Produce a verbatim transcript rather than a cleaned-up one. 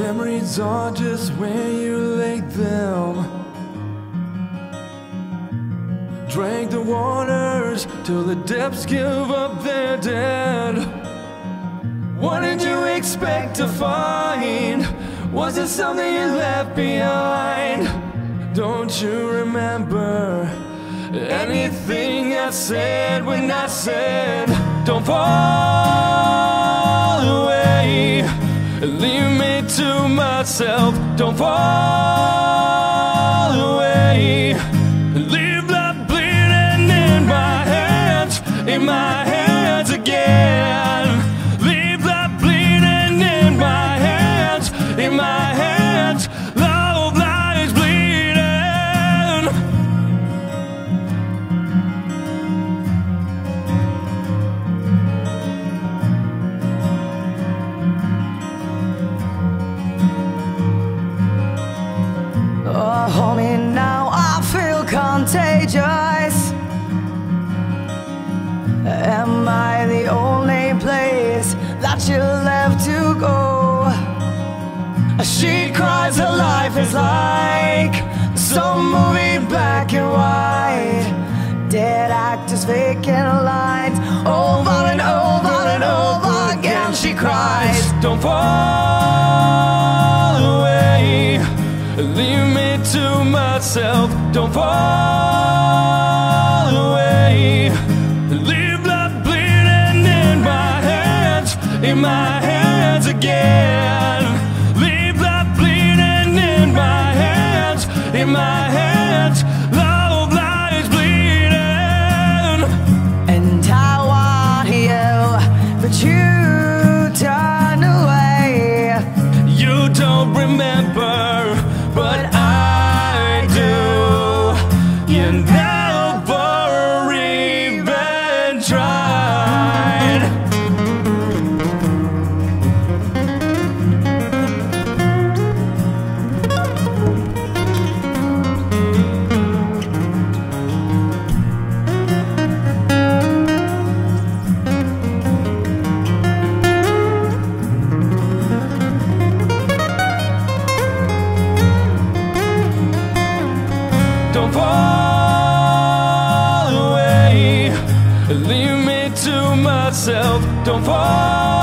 Memories are just where you laid them. Drank the waters till the depths give up their dead. What did you expect to find? Was it something you left behind? Don't you remember anything I said when I said, don't fall away, leave me to myself. Don't fall away, leave blood bleeding in my hands, in my hands again. Leave blood bleeding in my hands, in my hands. Love lies bleeding. Oh, homie, now I feel contagious. Am I the only place that you left to go? She cries, her life is like some movie, black and white. Dead actors faking lines over and over and over again. She cries, don't fall away, leave me to myself. Don't fall away, leave blood bleeding in my hands, in my hands again. Leave blood bleeding in my hands, in my hands. Love lies bleeding. and I want you, but you turn away. You don't remember, but I do. You never even tried. Don't fall away, leave me to myself. Don't fall